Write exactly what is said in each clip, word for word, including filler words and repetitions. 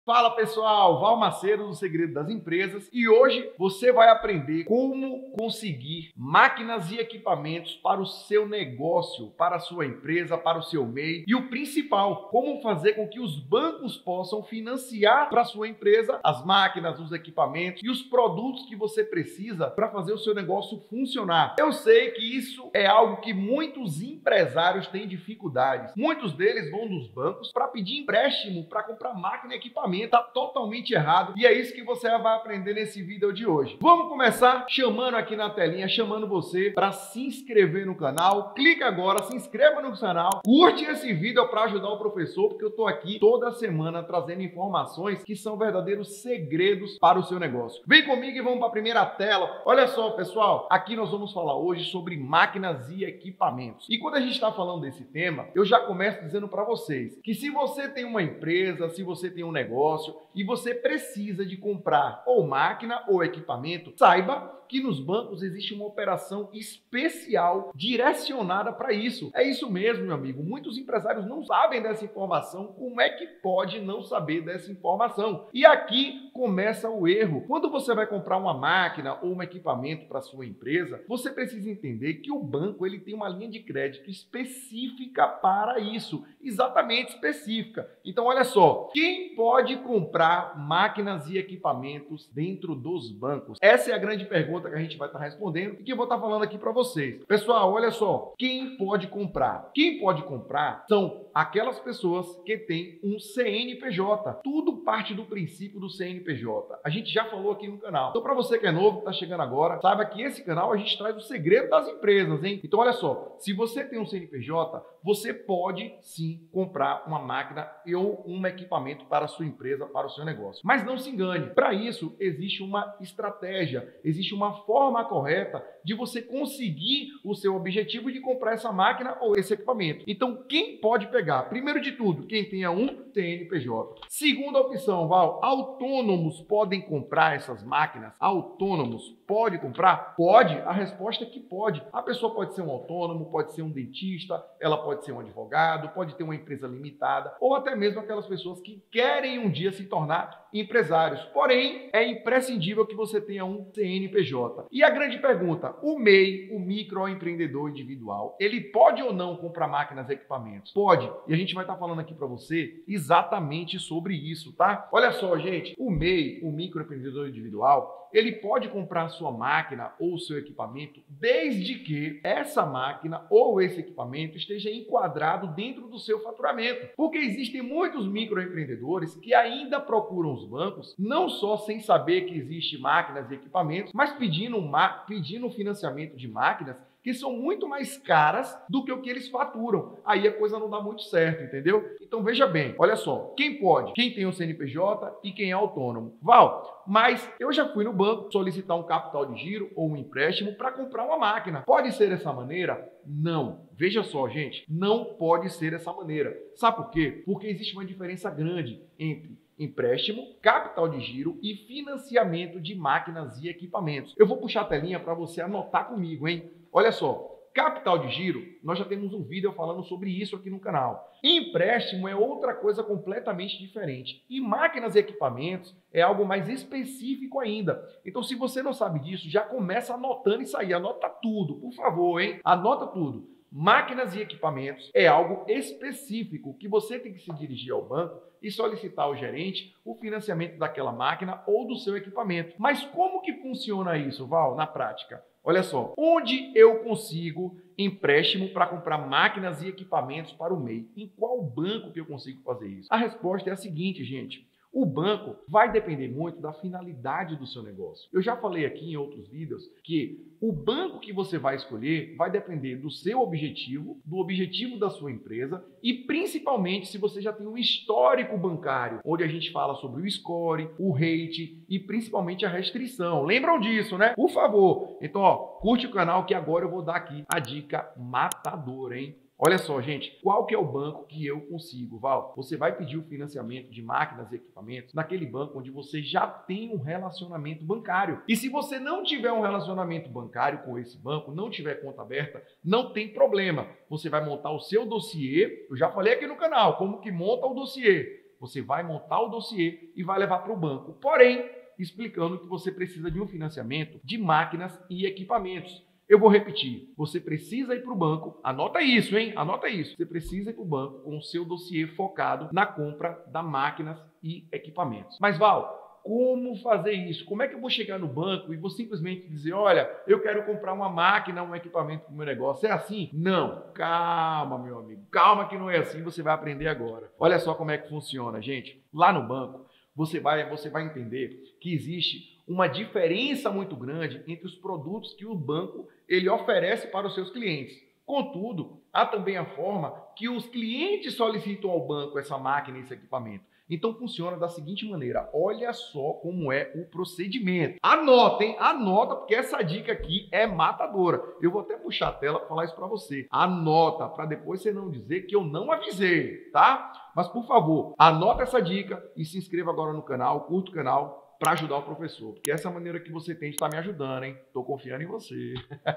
Fala pessoal, Val Macedo do Segredo das Empresas e hoje você vai aprender como conseguir máquinas e equipamentos para o seu negócio, para a sua empresa, para o seu M E I e o principal, como fazer com que os bancos possam financiar para a sua empresa as máquinas, os equipamentos e os produtos que você precisa para fazer o seu negócio funcionar. Eu sei que isso é algo que muitos empresários têm dificuldades. Muitos deles vão nos bancos para pedir empréstimo para comprar máquina e equipamento. Está totalmente errado e é isso que você vai aprender nesse vídeo de hoje. Vamos começar chamando aqui na telinha, chamando você para se inscrever no canal. Clica agora, se inscreva no canal, curte esse vídeo para ajudar o professor, porque eu estou aqui toda semana trazendo informações que são verdadeiros segredos para o seu negócio. Vem comigo e vamos para a primeira tela. Olha só, pessoal, aqui nós vamos falar hoje sobre máquinas e equipamentos. E quando a gente está falando desse tema, eu já começo dizendo para vocês que se você tem uma empresa, se você tem um negócio, e você precisa de comprar ou máquina ou equipamento, saiba que nos bancos existe uma operação especial direcionada para isso. É isso mesmo, meu amigo. Muitos empresários não sabem dessa informação. Como é que pode não saber dessa informação? E aqui começa o erro. Quando você vai comprar uma máquina ou um equipamento para sua empresa, você precisa entender que o banco ele tem uma linha de crédito específica para isso. Exatamente específica. Então, olha só. Quem pode comprar máquinas e equipamentos dentro dos bancos? Essa é a grande pergunta que a gente vai estar respondendo e que eu vou estar falando aqui para vocês. Pessoal, olha só, quem pode comprar? Quem pode comprar são aquelas pessoas que têm um C N P J. Tudo parte do princípio do C N P J. A gente já falou aqui no canal. Então, para você que é novo, que está chegando agora, saiba que esse canal a gente traz o segredo das empresas, hein? Então, olha só, se você tem um C N P J, você pode sim comprar uma máquina ou um equipamento para a sua empresa, para o seu negócio. Mas não se engane, para isso existe uma estratégia, existe uma forma correta de você conseguir o seu objetivo de comprar essa máquina ou esse equipamento. Então, quem pode pegar? Primeiro de tudo, quem tenha um C N P J. Segunda opção, Val, autônomos podem comprar essas máquinas? Autônomos pode comprar? Pode. A resposta é que pode. A pessoa pode ser um autônomo, pode ser um dentista, ela pode ser um advogado, pode ter uma empresa limitada ou até mesmo aquelas pessoas que querem um dia se tornar empresários. Porém, é imprescindível que você tenha um C N P J. E a grande pergunta, o M E I, o microempreendedor individual, ele pode ou não comprar máquinas e equipamentos? Pode. E a gente vai estar falando aqui para você exatamente sobre isso, tá? Olha só, gente, o M E I, o microempreendedor individual, ele pode comprar a sua máquina ou o seu equipamento desde que essa máquina ou esse equipamento esteja enquadrado dentro do seu faturamento. Porque existem muitos microempreendedores que ainda procuram os bancos, não só sem saber que existe máquinas e equipamentos, mas pedindo, uma, pedindo financiamento de máquinas que são muito mais caras do que o que eles faturam. Aí a coisa não dá muito certo, entendeu? Então veja bem, olha só, quem pode? Quem tem um C N P J e quem é autônomo. Val, mas eu já fui no banco solicitar um capital de giro ou um empréstimo para comprar uma máquina. Pode ser dessa maneira? Não. Veja só, gente, não pode ser dessa maneira. Sabe por quê? Porque existe uma diferença grande entre empréstimo, capital de giro e financiamento de máquinas e equipamentos. Eu vou puxar a telinha para você anotar comigo, hein? Olha só, capital de giro, nós já temos um vídeo falando sobre isso aqui no canal. Empréstimo é outra coisa completamente diferente. E máquinas e equipamentos é algo mais específico ainda. Então, se você não sabe disso, já começa anotando isso aí. Anota tudo, por favor, hein? Anota tudo. Máquinas e equipamentos é algo específico que você tem que se dirigir ao banco e solicitar ao gerente o financiamento daquela máquina ou do seu equipamento. Mas como que funciona isso, Val, na prática? Olha só, onde eu consigo empréstimo para comprar máquinas e equipamentos para o M E I? Em qual banco que eu consigo fazer isso? A resposta é a seguinte, gente. O banco vai depender muito da finalidade do seu negócio. Eu já falei aqui em outros vídeos que o banco que você vai escolher vai depender do seu objetivo, do objetivo da sua empresa e principalmente se você já tem um histórico bancário, onde a gente fala sobre o score, o rate e principalmente a restrição. Lembram disso, né? Por favor. Então, ó, curte o canal que agora eu vou dar aqui a dica matadora, hein? Olha só, gente, qual que é o banco que eu consigo, Val? Você vai pedir o financiamento de máquinas e equipamentos naquele banco onde você já tem um relacionamento bancário. E se você não tiver um relacionamento bancário com esse banco, não tiver conta aberta, não tem problema. Você vai montar o seu dossiê, eu já falei aqui no canal, como que monta o dossiê. Você vai montar o dossiê e vai levar para o banco. Porém, explicando que você precisa de um financiamento de máquinas e equipamentos. Eu vou repetir, você precisa ir para o banco, anota isso, hein? Anota isso. Você precisa ir para o banco com o seu dossiê focado na compra de máquinas e equipamentos. Mas, Val, como fazer isso? Como é que eu vou chegar no banco e vou simplesmente dizer, olha, eu quero comprar uma máquina, um equipamento para o meu negócio? É assim? Não. Calma, meu amigo. Calma que não é assim, você vai aprender agora. Olha só como é que funciona, gente. Lá no banco, você vai, você vai entender que existe uma diferença muito grande entre os produtos que o banco ele oferece para os seus clientes. Contudo, há também a forma que os clientes solicitam ao banco essa máquina e esse equipamento. Então funciona da seguinte maneira, olha só como é o procedimento. Anotem, anota, porque essa dica aqui é matadora. Eu vou até puxar a tela para falar isso para você. Anota, para depois você não dizer que eu não avisei, tá? Mas por favor, anota essa dica e se inscreva agora no canal, curta o canal, para ajudar o professor, porque essa maneira que você tem de estar me ajudando, hein? Tô confiando em você.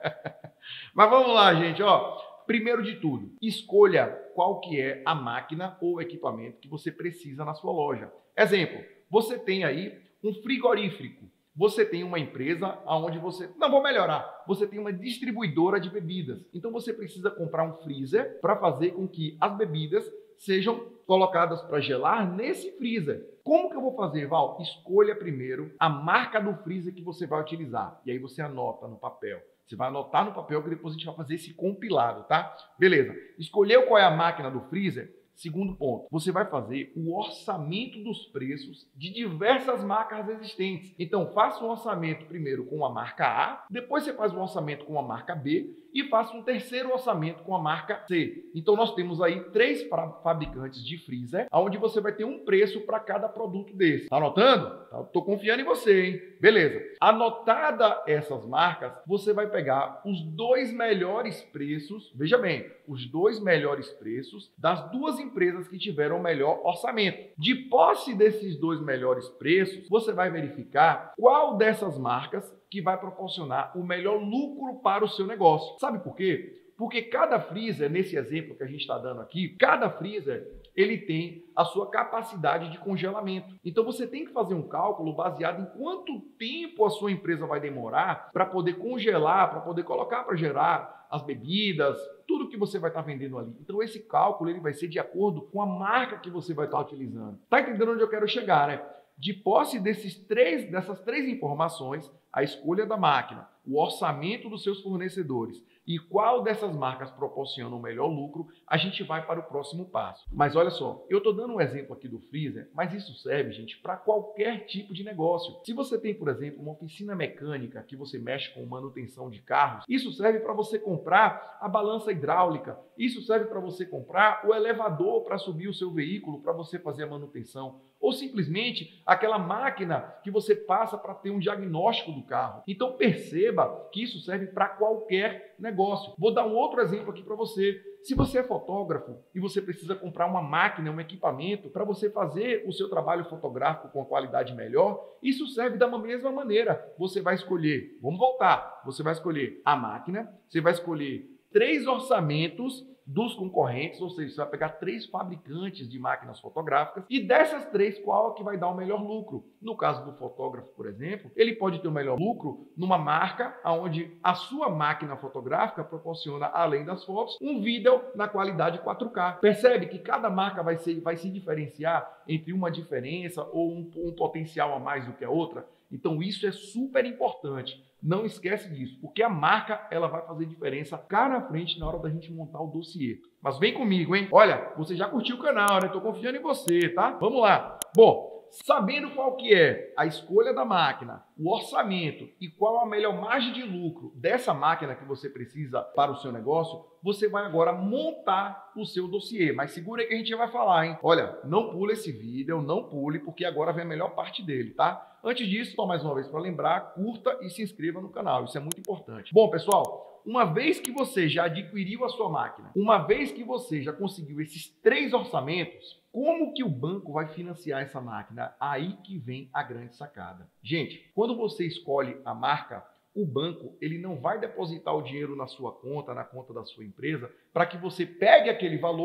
Mas vamos lá, gente, ó. Primeiro de tudo, escolha qual que é a máquina ou equipamento que você precisa na sua loja. Exemplo, você tem aí um frigorífico, você tem uma empresa onde você... Não, vou melhorar. Você tem uma distribuidora de bebidas. Então você precisa comprar um freezer para fazer com que as bebidas sejam colocadas para gelar nesse freezer. Como que eu vou fazer, Val? Escolha primeiro a marca do freezer que você vai utilizar. E aí você anota no papel. Você vai anotar no papel que depois a gente vai fazer esse compilado, tá? Beleza. Escolheu qual é a máquina do freezer? Segundo ponto, você vai fazer o orçamento dos preços de diversas marcas existentes. Então, faça um orçamento primeiro com a marca A, depois você faz um orçamento com a marca B e faça um terceiro orçamento com a marca C. Então, nós temos aí três fabricantes de freezer, onde você vai ter um preço para cada produto desse. Tá anotando? Tô confiando em você, hein? Beleza. Anotada essas marcas, você vai pegar os dois melhores preços, veja bem, os dois melhores preços das duas empresas que tiveram o melhor orçamento. De posse desses dois melhores preços, você vai verificar qual dessas marcas que vai proporcionar o melhor lucro para o seu negócio. Sabe por quê? Porque cada freezer, nesse exemplo que a gente está dando aqui, cada freezer ele tem a sua capacidade de congelamento. Então você tem que fazer um cálculo baseado em quanto tempo a sua empresa vai demorar para poder congelar, para poder colocar para gerar as bebidas, tudo que você vai estar vendendo ali. Então esse cálculo ele vai ser de acordo com a marca que você vai estar utilizando. Tá entendendo onde eu quero chegar, né? De posse desses três, dessas três informações, a escolha da máquina, o orçamento dos seus fornecedores e qual dessas marcas proporciona o melhor lucro, a gente vai para o próximo passo. Mas olha só, eu estou dando um exemplo aqui do freezer, mas isso serve, gente, para qualquer tipo de negócio. Se você tem, por exemplo, uma oficina mecânica que você mexe com manutenção de carros, isso serve para você comprar a balança hidráulica, isso serve para você comprar o elevador para subir o seu veículo, para você fazer a manutenção, ou simplesmente aquela máquina que você passa para ter um diagnóstico do carro. Então perceba que isso serve para qualquer negócio. Vou dar um outro exemplo aqui para você. Se você é fotógrafo e você precisa comprar uma máquina, um equipamento para você fazer o seu trabalho fotográfico com a qualidade melhor, isso serve da mesma maneira. Você vai escolher, vamos voltar, você vai escolher a máquina, você vai escolher três orçamentos dos concorrentes, ou seja, você vai pegar três fabricantes de máquinas fotográficas e dessas três, qual é que vai dar o melhor lucro? No caso do fotógrafo, por exemplo, ele pode ter o melhor lucro numa marca onde a sua máquina fotográfica proporciona, além das fotos, um vídeo na qualidade quatro K. Percebe que cada marca vai, ser, vai se diferenciar entre uma diferença ou um, um potencial a mais do que a outra? Então isso é super importante. Não esquece disso, porque a marca ela vai fazer diferença cá na frente na hora da gente montar o dossiê. Mas vem comigo, hein? Olha, você já curtiu o canal, né? Tô confiando em você, tá? Vamos lá. Bom, sabendo qual que é a escolha da máquina, o orçamento e qual a melhor margem de lucro dessa máquina que você precisa para o seu negócio, você vai agora montar o seu dossiê. Mas segura aí que a gente já vai falar, hein? Olha, não pule esse vídeo, não pule, porque agora vem a melhor parte dele, tá? Antes disso, só mais uma vez para lembrar, curta e se inscreva no canal. Isso é muito importante. Bom, pessoal, uma vez que você já adquiriu a sua máquina, uma vez que você já conseguiu esses três orçamentos, como que o banco vai financiar essa máquina? Aí que vem a grande sacada. Gente, quando você escolhe a marca, o banco ele não vai depositar o dinheiro na sua conta, na conta da sua empresa, para que você pegue aquele valor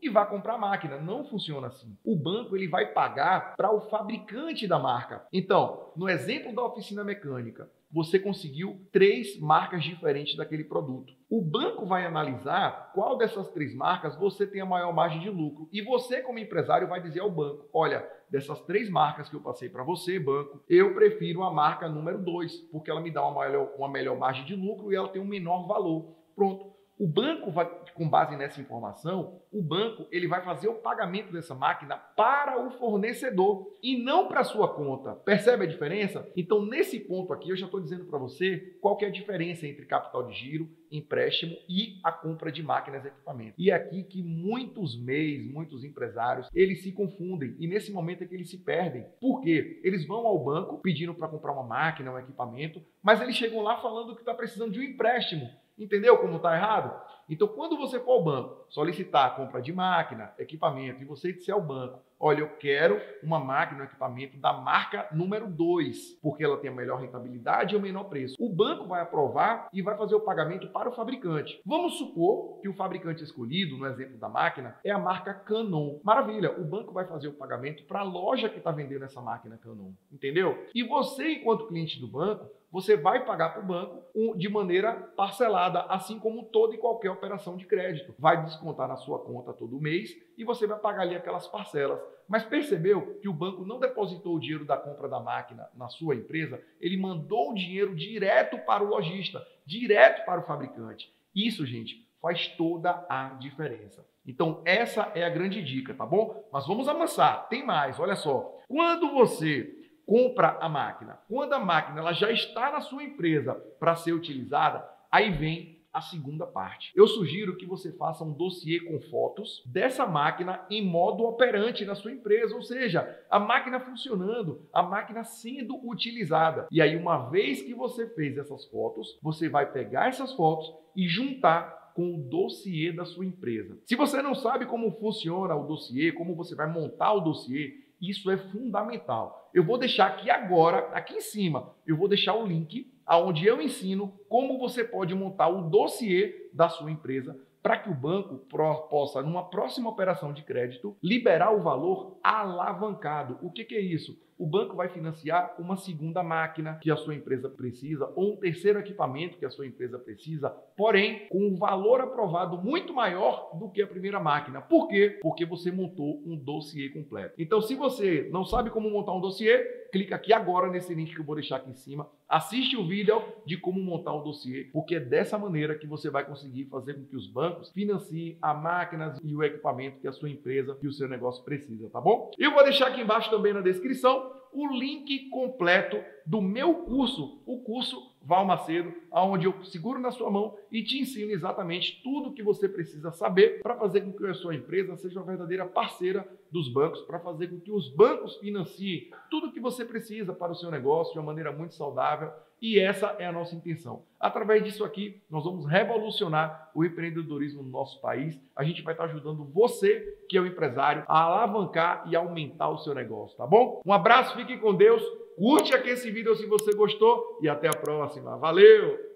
e vá comprar a máquina. Não funciona assim. O banco ele vai pagar para o fabricante da marca. Então, no exemplo da oficina mecânica, você conseguiu três marcas diferentes daquele produto. O banco vai analisar qual dessas três marcas você tem a maior margem de lucro. E você, como empresário, vai dizer ao banco, olha, dessas três marcas que eu passei para você, banco, eu prefiro a marca número dois, porque ela me dá uma melhor, uma melhor margem de lucro e ela tem um menor valor. Pronto. O banco vai, com base nessa informação, o banco ele vai fazer o pagamento dessa máquina para o fornecedor e não para a sua conta. Percebe a diferença? Então, nesse ponto aqui, eu já estou dizendo para você qual que é a diferença entre capital de giro, empréstimo e a compra de máquinas e equipamentos. E é aqui que muitos M E Is, muitos empresários, eles se confundem e nesse momento é que eles se perdem. Por quê? Eles vão ao banco pedindo para comprar uma máquina, um equipamento, mas eles chegam lá falando que está precisando de um empréstimo. Entendeu como está errado? Então, quando você for ao banco solicitar a compra de máquina, equipamento, e você disser ao banco, olha, eu quero uma máquina, um equipamento da marca número dois, porque ela tem a melhor rentabilidade e o menor preço. O banco vai aprovar e vai fazer o pagamento para o fabricante. Vamos supor que o fabricante escolhido, no exemplo da máquina, é a marca Canon. Maravilha, o banco vai fazer o pagamento para a loja que está vendendo essa máquina Canon. Entendeu? E você, enquanto cliente do banco, você vai pagar para o banco de maneira parcelada, assim como toda e qualquer operação de crédito. Vai descontar na sua conta todo mês e você vai pagar ali aquelas parcelas. Mas percebeu que o banco não depositou o dinheiro da compra da máquina na sua empresa? Ele mandou o dinheiro direto para o lojista, direto para o fabricante. Isso, gente, faz toda a diferença. Então, essa é a grande dica, tá bom? Mas vamos avançar. Tem mais, olha só. Quando você compra a máquina, quando a máquina ela já está na sua empresa para ser utilizada, aí vem a segunda parte. Eu sugiro que você faça um dossiê com fotos dessa máquina em modo operante na sua empresa, ou seja, a máquina funcionando, a máquina sendo utilizada. E aí, uma vez que você fez essas fotos, você vai pegar essas fotos e juntar com o dossiê da sua empresa. Se você não sabe como funciona o dossiê, como você vai montar o dossiê, isso é fundamental. Eu vou deixar aqui agora, aqui em cima, eu vou deixar o link onde eu ensino como você pode montar o dossiê da sua empresa para que o banco possa, numa próxima operação de crédito, liberar o valor alavancado. O que que é isso? O banco vai financiar uma segunda máquina que a sua empresa precisa ou um terceiro equipamento que a sua empresa precisa, porém com um valor aprovado muito maior do que a primeira máquina. Por quê? Porque você montou um dossiê completo. Então, se você não sabe como montar um dossiê, clica aqui agora nesse link que eu vou deixar aqui em cima, assiste o vídeo de como montar um dossiê, porque é dessa maneira que você vai conseguir fazer com que os bancos financiem a máquinas e o equipamento que a sua empresa e o seu negócio precisa, tá bom? Eu vou deixar aqui embaixo também na descrição o link completo do meu curso, o curso Val Macedo, onde eu seguro na sua mão e te ensino exatamente tudo o que você precisa saber para fazer com que a sua empresa seja uma verdadeira parceira dos bancos, para fazer com que os bancos financiem tudo o que você precisa para o seu negócio de uma maneira muito saudável. E essa é a nossa intenção. Através disso aqui, nós vamos revolucionar o empreendedorismo no nosso país. A gente vai estar ajudando você, que é o empresário, a alavancar e aumentar o seu negócio, tá bom? Um abraço, fique com Deus. Curte aqui esse vídeo se você gostou e até a próxima. Valeu!